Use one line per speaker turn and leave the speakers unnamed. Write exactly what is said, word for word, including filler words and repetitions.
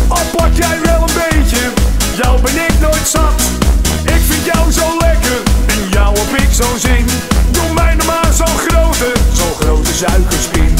Al pak jij wel een beetje, jou ben ik nooit zat. Ik vind jou zo lekker en jou heb ik zo zin. Doe mij nog maar zo'n grote, zo'n grote suikerspin.